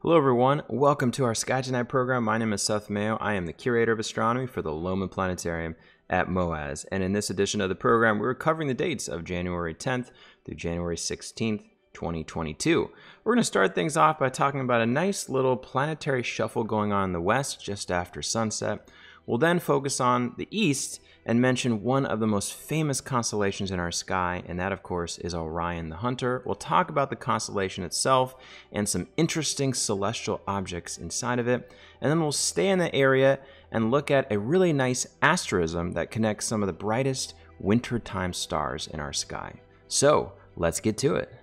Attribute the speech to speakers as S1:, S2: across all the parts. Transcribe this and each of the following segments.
S1: Hello everyone, welcome to our Sky Tonight program. My name is Seth Mayo. I am the curator of astronomy for the Lowman Planetarium at MOAS. And in this edition of the program, we're covering the dates of January 10th through January 16th, 2022. We're going to start things off by talking about a nice little planetary shuffle going on in the west just after sunset. We'll then focus on the east and mention one of the most famous constellations in our sky, and that of course is Orion the Hunter. We'll talk about the constellation itself and some interesting celestial objects inside of it, and then we'll stay in the area and look at a really nice asterism that connects some of the brightest wintertime stars in our sky. So let's get to it.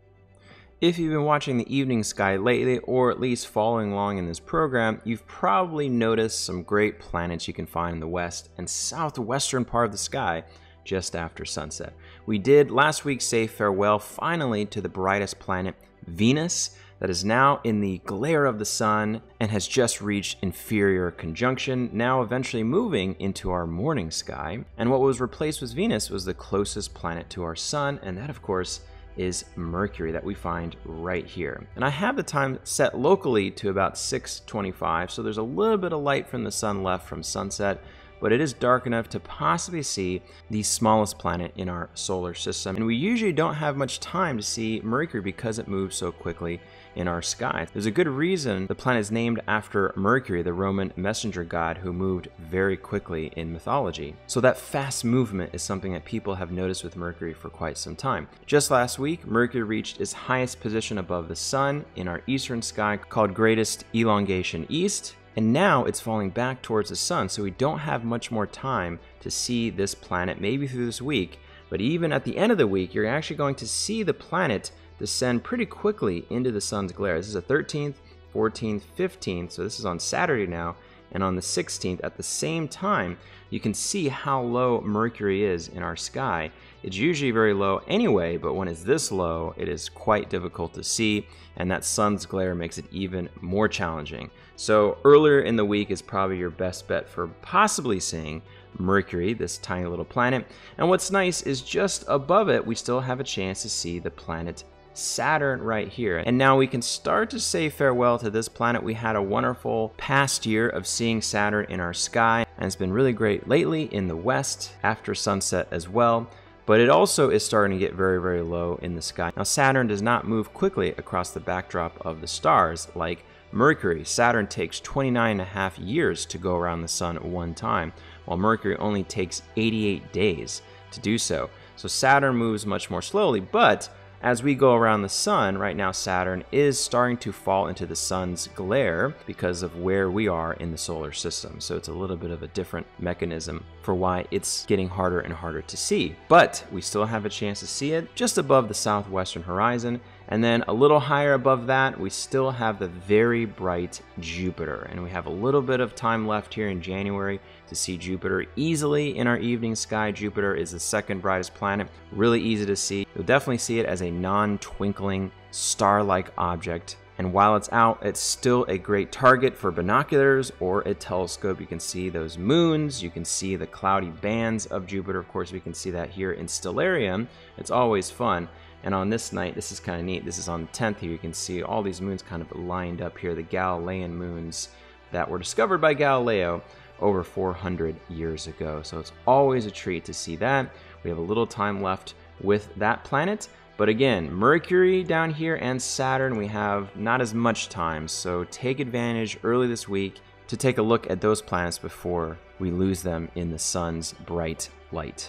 S1: If you've been watching the evening sky lately, or at least following along in this program, you've probably noticed some great planets you can find in the west and southwestern part of the sky just after sunset. We did last week say farewell finally to the brightest planet, Venus, that is now in the glare of the sun and has just reached inferior conjunction, now eventually moving into our morning sky. And what was replaced with Venus was the closest planet to our sun, and that of course is Mercury, that we find right here. And I have the time set locally to about 6:25, so there's a little bit of light from the sun left from sunset, but it is dark enough to possibly see the smallest planet in our solar system. And we usually don't have much time to see Mercury because it moves so quickly in our sky. There's a good reason the planet is named after Mercury, the Roman messenger god who moved very quickly in mythology. So that fast movement is something that people have noticed with Mercury for quite some time. Just last week, Mercury reached its highest position above the sun in our eastern sky, called greatest elongation east, and now it's falling back towards the sun, so we don't have much more time to see this planet, maybe through this week. But even at the end of the week, you're actually going to see the planet descend pretty quickly into the sun's glare. This is the 13th, 14th, 15th, so this is on Saturday now, and on the 16th at the same time, you can see how low Mercury is in our sky. It's usually very low anyway, but when it's this low, it is quite difficult to see, and that sun's glare makes it even more challenging. So earlier in the week is probably your best bet for possibly seeing Mercury, this tiny little planet. And what's nice is just above it, we still have a chance to see the planet Saturn right here. And now we can start to say farewell to this planet. We had a wonderful past year of seeing Saturn in our sky, and it's been really great lately in the west after sunset as well. But it also is starting to get very, very low in the sky. Now Saturn does not move quickly across the backdrop of the stars like Mercury. Saturn takes 29.5 years to go around the sun one time, while Mercury only takes 88 days to do so. So Saturn moves much more slowly, but as we go around the sun, right now Saturn is starting to fall into the sun's glare because of where we are in the solar system. So it's a little bit of a different mechanism for why it's getting harder and harder to see. But we still have a chance to see it just above the southwestern horizon. And then a little higher above that, we still have the very bright Jupiter. And we have a little bit of time left here in January to see Jupiter easily in our evening sky. Jupiter is the second brightest planet, really easy to see. You'll definitely see it as a non-twinkling star-like object. And while it's out, it's still a great target for binoculars or a telescope. You can see those moons, you can see the cloudy bands of Jupiter. Of course, we can see that here in Stellarium. It's always fun. And on this night, this is kind of neat. This is on the 10th here. You can see all these moons kind of lined up here, the Galilean moons that were discovered by Galileo over 400 years ago. So it's always a treat to see that. We have a little time left with that planet. But again, Mercury down here and Saturn, we have not as much time. So take advantage early this week to take a look at those planets before we lose them in the sun's bright light.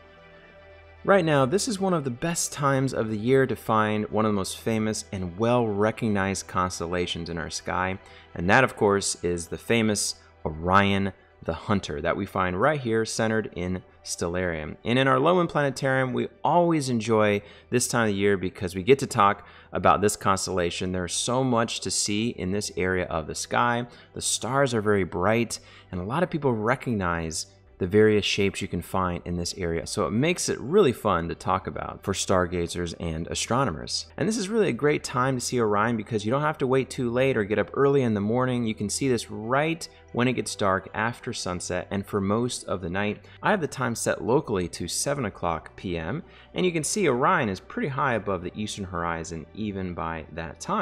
S1: Right now, this is one of the best times of the year to find one of the most famous and well-recognized constellations in our sky, and that, of course, is the famous Orion the Hunter that we find right here centered in Stellarium. And in our Lowman Planetarium, we always enjoy this time of the year because we get to talk about this constellation. There's so much to see in this area of the sky. The stars are very bright, and a lot of people recognize the various shapes you can find in this area. So it makes it really fun to talk about for stargazers and astronomers. And this is really a great time to see Orion because you don't have to wait too late or get up early in the morning. You can see this right when it gets dark after sunset and for most of the night. I have the time set locally to 7:00 p.m. and you can see Orion is pretty high above the eastern horizon even by that time.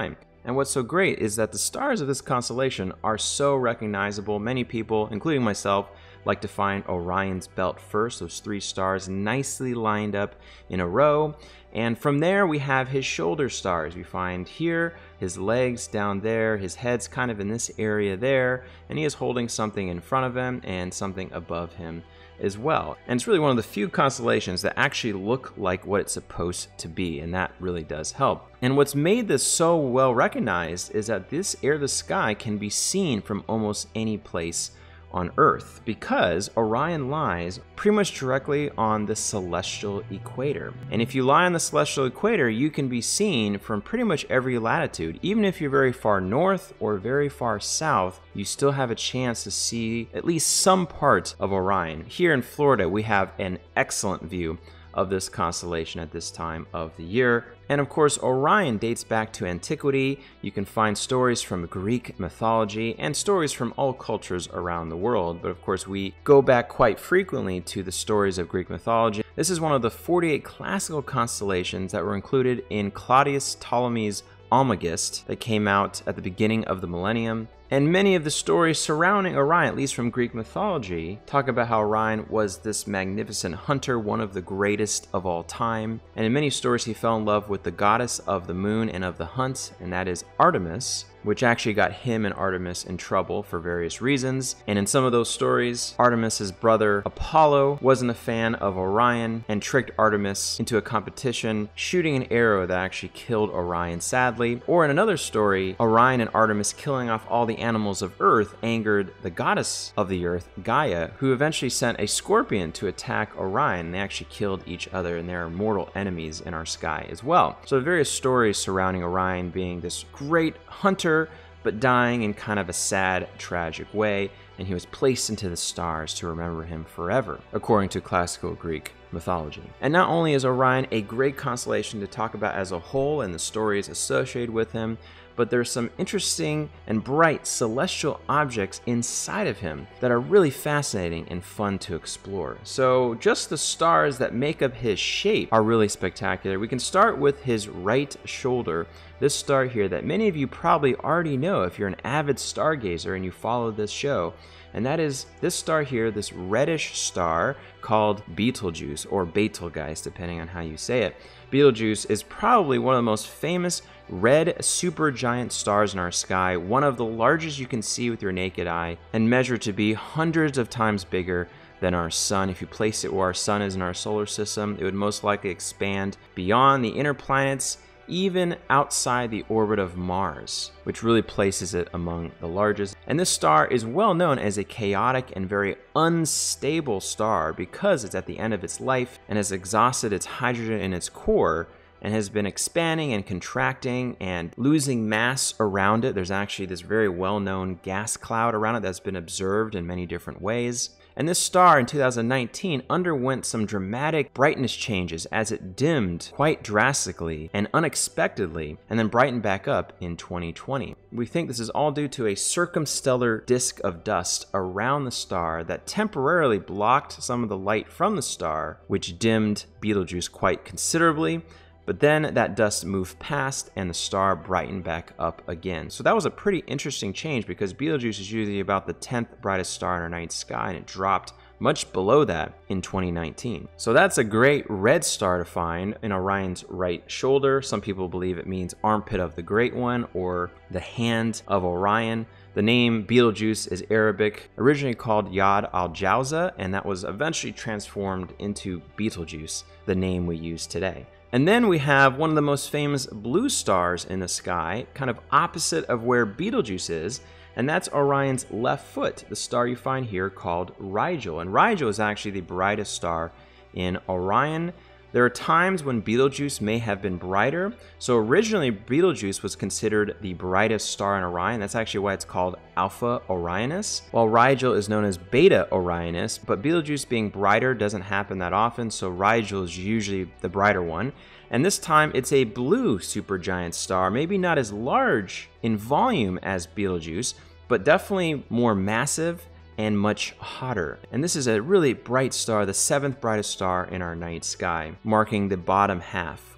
S1: And what's so great is that the stars of this constellation are so recognizable. Many people, including myself, like to find Orion's belt first, those 3 stars nicely lined up in a row. And from there we have his shoulder stars. We find here his legs down there, his head's kind of in this area there, and he is holding something in front of him and something above him as well. And it's really one of the few constellations that actually look like what it's supposed to be, and that really does help. And what's made this so well recognized is that this area of the sky can be seen from almost any place on Earth, because Orion lies pretty much directly on the celestial equator. And if you lie on the celestial equator, you can be seen from pretty much every latitude. Even if you're very far north or very far south, you still have a chance to see at least some part of Orion. Here in Florida, we have an excellent view of this constellation at this time of the year. And of course, Orion dates back to antiquity. You can find stories from Greek mythology and stories from all cultures around the world. But of course, we go back quite frequently to the stories of Greek mythology. This is one of the 48 classical constellations that were included in Claudius Ptolemy's Almagest that came out at the beginning of the millennium. And many of the stories surrounding Orion, at least from Greek mythology, talk about how Orion was this magnificent hunter, one of the greatest of all time. And in many stories, he fell in love with the goddess of the moon and of the hunt, and that is Artemis, which actually got him and Artemis in trouble for various reasons. And in some of those stories, Artemis's brother Apollo wasn't a fan of Orion and tricked Artemis into a competition, shooting an arrow that actually killed Orion sadly. Or in another story, Orion and Artemis killing off all the animals of Earth angered the goddess of the Earth, Gaia, who eventually sent a scorpion to attack Orion. They actually killed each other, and they are mortal enemies in our sky as well. So various stories surrounding Orion being this great hunter, but dying in kind of a sad, tragic way, and he was placed into the stars to remember him forever, according to classical Greek mythology. And not only is Orion a great constellation to talk about as a whole and the stories associated with him, but there's some interesting and bright celestial objects inside of him that are really fascinating and fun to explore. So just the stars that make up his shape are really spectacular. We can start with his right shoulder, this star here that many of you probably already know if you're an avid stargazer and you follow this show. And that is this star here, this reddish star called Betelgeuse, or Betelgeuse, depending on how you say it. Betelgeuse is probably one of the most famous red supergiant stars in our sky, one of the largest you can see with your naked eye, and measured to be hundreds of times bigger than our sun. If you place it where our sun is in our solar system, it would most likely expand beyond the inner planets, even outside the orbit of Mars, which really places it among the largest. And this star is well known as a chaotic and very unstable star because it's at the end of its life and has exhausted its hydrogen in its core and has been expanding and contracting and losing mass around it. There's actually this very well-known gas cloud around it that's been observed in many different ways. And this star in 2019 underwent some dramatic brightness changes as it dimmed quite drastically and unexpectedly, and then brightened back up in 2020. We think this is all due to a circumstellar disk of dust around the star that temporarily blocked some of the light from the star, which dimmed Betelgeuse quite considerably. But then that dust moved past and the star brightened back up again. So that was a pretty interesting change because Betelgeuse is usually about the 10th brightest star in our night sky, and it dropped much below that in 2019. So that's a great red star to find in Orion's right shoulder. Some people believe it means armpit of the Great One or the hand of Orion. The name Betelgeuse is Arabic, originally called Yad al-Jawza, and that was eventually transformed into Betelgeuse, the name we use today. And then we have one of the most famous blue stars in the sky, kind of opposite of where Betelgeuse is, and that's Orion's left foot, the star you find here called Rigel. And Rigel is actually the brightest star in Orion. There are times when Betelgeuse may have been brighter. So originally Betelgeuse was considered the brightest star in Orion. That's actually why it's called Alpha Orionis, while Rigel is known as Beta Orionis. But Betelgeuse being brighter doesn't happen that often, so Rigel is usually the brighter one. And this time it's a blue supergiant star, maybe not as large in volume as Betelgeuse, but definitely more massive and much hotter. And this is a really bright star, the 7th brightest star in our night sky, marking the bottom half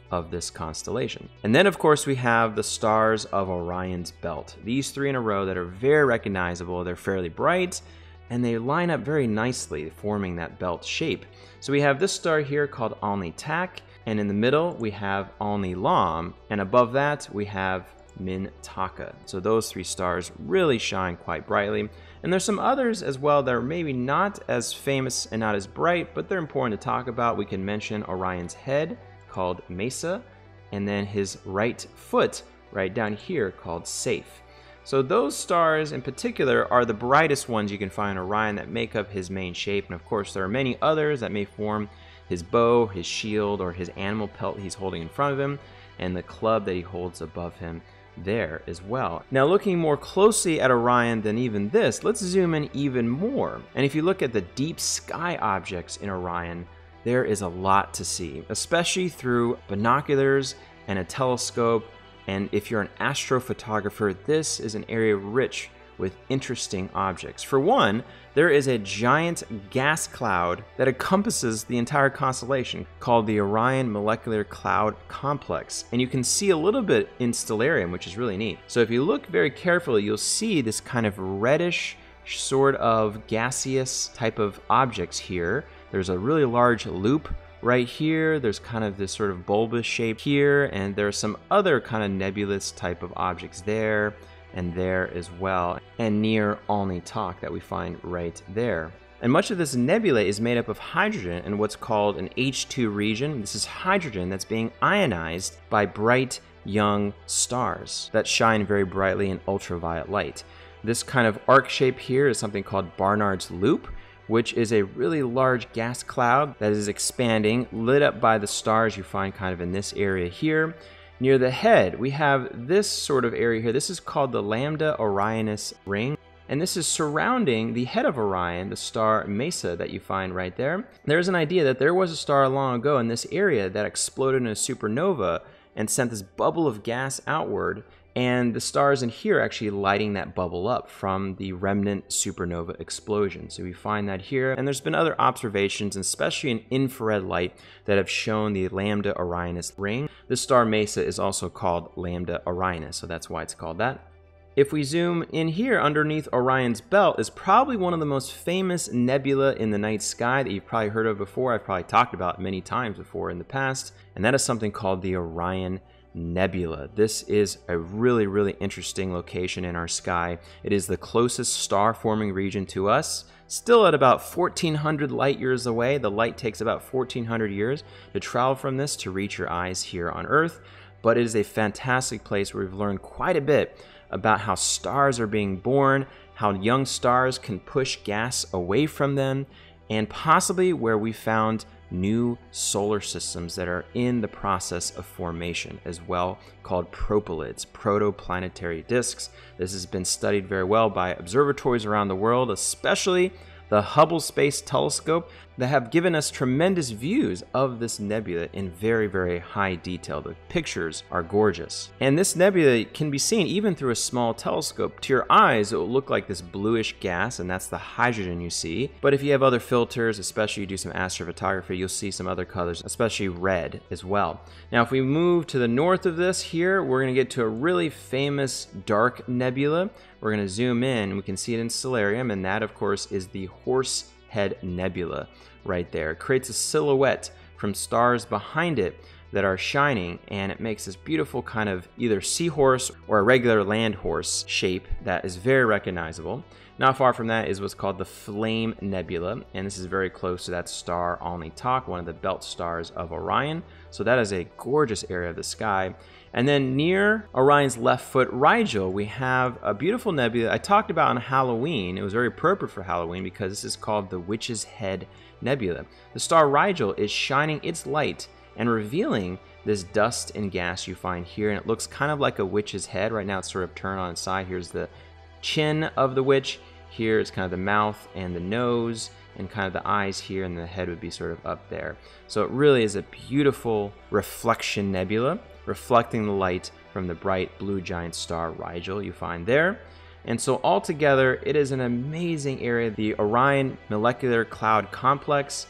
S1: of this constellation. And then of course we have the stars of Orion's belt. These 3 in a row that are very recognizable. They're fairly bright and they line up very nicely, forming that belt shape. So we have this star here called Alni Tak, and in the middle we have Alni Lam, and above that we have Mintaka. So those 3 stars really shine quite brightly. And there's some others as well that are maybe not as famous and not as bright, but they're important to talk about. We can mention Orion's head, called Mesa, and then his right foot right down here called Safe. So those stars in particular are the brightest ones you can find in Orion that make up his main shape. And of course there are many others that may form his bow, his shield, or his animal pelt he's holding in front of him, and the club that he holds above him there as well. Now looking more closely at Orion than even this, let's zoom in even more. And if you look at the deep sky objects in Orion, there is a lot to see, especially through binoculars and a telescope. And if you're an astrophotographer, this is an area rich with interesting objects. For one, there is a giant gas cloud that encompasses the entire constellation called the Orion Molecular Cloud Complex. And you can see a little bit in stellarium, which is really neat. So if you look very carefully, you'll see this kind of reddish sort of gaseous type of objects here. There's a really large loop right here. There's kind of this sort of bulbous shape here, and there's some other kind of nebulous type of objects there and there as well, and near Alni Tak that we find right there. And much of this nebula is made up of hydrogen in what's called an H2 region. This is hydrogen that's being ionized by bright young stars that shine very brightly in ultraviolet light. This kind of arc shape here is something called Barnard's loop, which is a really large gas cloud that is expanding, lit up by the stars you find kind of in this area here. Near the head, we have this sort of area here. This is called the Lambda Orionis ring, and this is surrounding the head of Orion, the star Mesa that you find right there. There's an idea that there was a star long ago in this area that exploded in a supernova and sent this bubble of gas outward, and the stars in here actually lighting that bubble up from the remnant supernova explosion. So we find that here, and there's been other observations, especially in infrared light, that have shown the Lambda Orionis ring. This star Mesa is also called Lambda Orionis, so that's why it's called that. If we zoom in here, underneath Orion's belt is probably one of the most famous nebula in the night sky that you've probably heard of before. I've probably talked about many times before in the past, and that is something called the Orion Nebula. This is a really interesting location in our sky. It is the closest star forming region to us, still at about 1400 light years away. The light takes about 1400 years to travel from this to reach your eyes here on Earth, but it is a fantastic place where we've learned quite a bit about how stars are being born, how young stars can push gas away from them, and possibly where we found new solar systems that are in the process of formation as well, called propylids, protoplanetary disks. This has been studied very well by observatories around the world, especially the Hubble Space Telescope, that have given us tremendous views of this nebula in very high detail. The pictures are gorgeous. And this nebula can be seen even through a small telescope. To your eyes, it will look like this bluish gas, and that's the hydrogen you see. But if you have other filters, especially you do some astrophotography, you'll see some other colors, especially red as well. Now, if we move to the north of this here, we're going to get to a really famous dark nebula. We're going to zoom in, and we can see it in stellarium, and that, of course, is the Horsehead Nebula right there. It creates a silhouette from stars behind it that are shining, and it makes this beautiful kind of either seahorse or a regular land horse shape that is very recognizable. Not far from that is what's called the Flame Nebula, and this is very close to that star Alni Tak, one of the belt stars of Orion. So that is a gorgeous area of the sky. And then near Orion's left foot, Rigel, we have a beautiful nebula I talked about on Halloween. It was very appropriate for Halloween because this is called the Witch's Head Nebula. The star Rigel is shining its light and revealing this dust and gas you find here, and it looks kind of like a witch's head. Right now it's sort of turned on its side. Here's the chin of the witch. Here is kind of the mouth and the nose and kind of the eyes here, and the head would be sort of up there. So it really is a beautiful reflection nebula, reflecting the light from the bright blue giant star Rigel you find there. And so altogether, it is an amazing area. The Orion Molecular Cloud Complex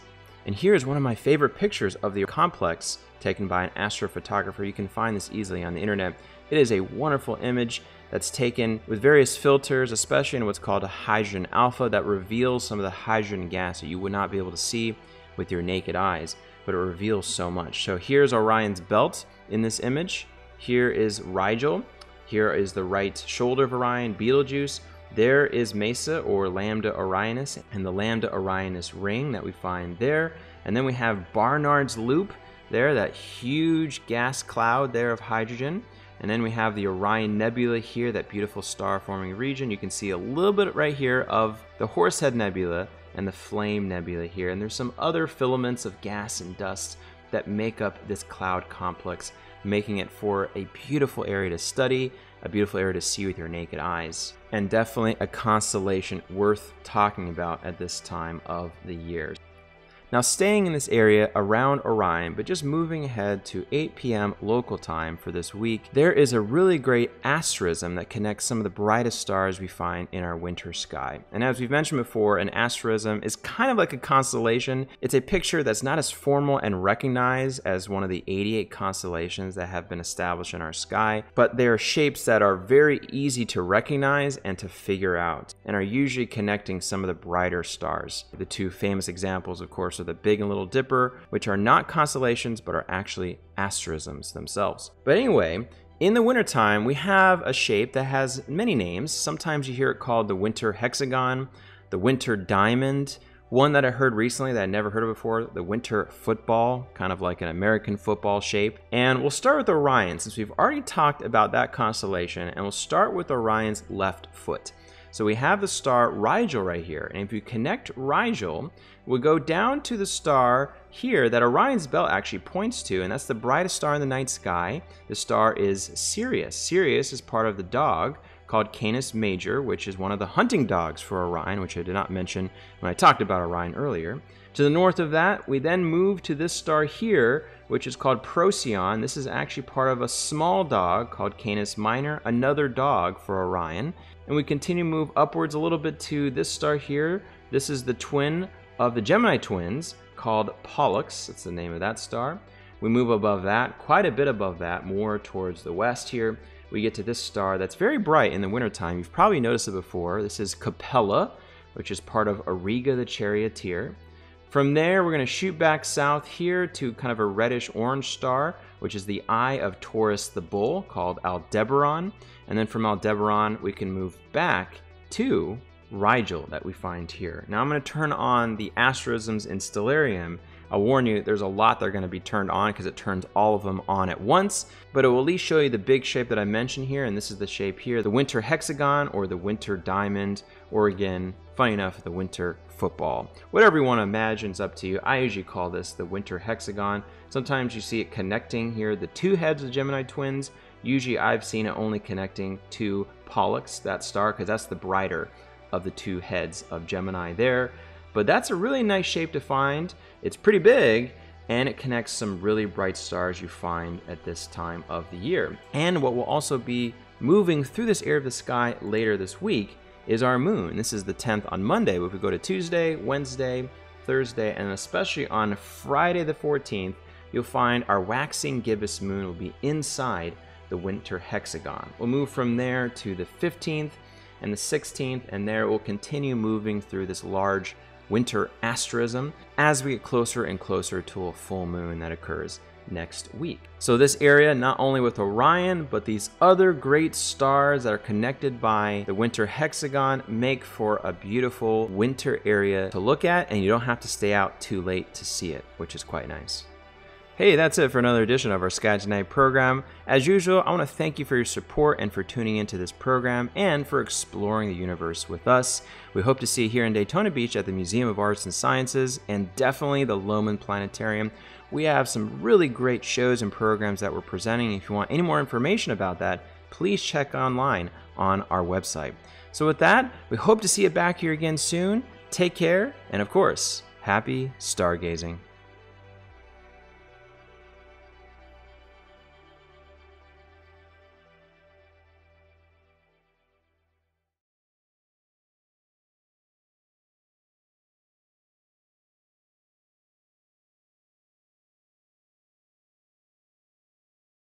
S1: And here's one of my favorite pictures of the complex taken by an astrophotographer. You can find this easily on the internet. It is a wonderful image that's taken with various filters, especially in what's called a hydrogen alpha, that reveals some of the hydrogen gas that you would not be able to see with your naked eyes, but it reveals so much. So here's Orion's belt in this image. Here is Rigel. Here is the right shoulder of Orion, Betelgeuse. There is Mesa, or Lambda Orionis, and the Lambda Orionis ring that we find there. And then we have Barnard's loop there, that huge gas cloud there of hydrogen. And then we have the Orion Nebula here, that beautiful star-forming region. You can see a little bit right here of the Horsehead Nebula and the Flame Nebula here. And there's some other filaments of gas and dust that make up this cloud complex, making it for a beautiful area to study, a beautiful area to see with your naked eyes, and definitely a constellation worth talking about at this time of the year. Now, staying in this area around Orion, but just moving ahead to 8 p.m. local time for this week, there is a really great asterism that connects some of the brightest stars we find in our winter sky. And as we've mentioned before, an asterism is kind of like a constellation. It's a picture that's not as formal and recognized as one of the 88 constellations that have been established in our sky, but they are shapes that are very easy to recognize and to figure out, and are usually connecting some of the brighter stars. The two famous examples, of course, are the Big and Little Dipper, which are not constellations but are actually asterisms themselves. But anyway, in the wintertime, we have a shape that has many names. Sometimes you hear it called the winter hexagon, the winter diamond. One that I heard recently that I never heard of before, the winter football, kind of like an American football shape. And we'll start with Orion, since we've already talked about that constellation, and we'll start with Orion's left foot. So we have the star Rigel right here, and if you connect Rigel, we'll go down to the star here that Orion's belt actually points to, and that's the brightest star in the night sky. The star is Sirius. Sirius is part of the dog called Canis Major, which is one of the hunting dogs for Orion, which I did not mention when I talked about Orion earlier. To the north of that, we then move to this star here, which is called Procyon. This is actually part of a small dog called Canis Minor, another dog for Orion. And we continue to move upwards a little bit to this star here. This is the twin of the Gemini twins called Pollux. That's the name of that star. We move above that, quite a bit above that, more towards the west here. We get to this star that's very bright in the wintertime. You've probably noticed it before. This is Capella, which is part of Auriga the Charioteer. From there, we're going to shoot back south here to kind of a reddish-orange star, which is the Eye of Taurus the Bull, called Aldebaran. And then from Aldebaran, we can move back to Rigel that we find here. Now I'm going to turn on the asterisms in Stellarium. I'll warn you, there's a lot that are going to be turned on because it turns all of them on at once, but it will at least show you the big shape that I mentioned here, and this is the shape here, the winter hexagon or the winter diamond, or again, funny enough, the winter football. Whatever you want to imagine is up to you. I usually call this the winter hexagon. Sometimes you see it connecting here the two heads of the Gemini twins. Usually I've seen it only connecting to Pollux, that star, because that's the brighter of the two heads of Gemini there. But that's a really nice shape to find. It's pretty big, and it connects some really bright stars you find at this time of the year. And what will also be moving through this area of the sky later this week is our moon. This is the 10th on Monday. If we go to Tuesday, Wednesday, Thursday, and especially on Friday the 14th, you'll find our waxing gibbous moon will be inside the winter hexagon. We'll move from there to the 15th and the 16th, and there we'll continue moving through this large winter asterism as we get closer and closer to a full moon that occurs next week. So this area, not only with Orion, but these other great stars that are connected by the winter hexagon, make for a beautiful winter area to look at, and you don't have to stay out too late to see it, which is quite nice. Hey, that's it for another edition of our Sky Tonight program. As usual, I want to thank you for your support and for tuning into this program and for exploring the universe with us. We hope to see you here in Daytona Beach at the Museum of Arts and Sciences, and definitely the Lohmann Planetarium. We have some really great shows and programs that we're presenting. If you want any more information about that, please check online on our website. So with that, we hope to see you back here again soon. Take care, and of course, happy stargazing.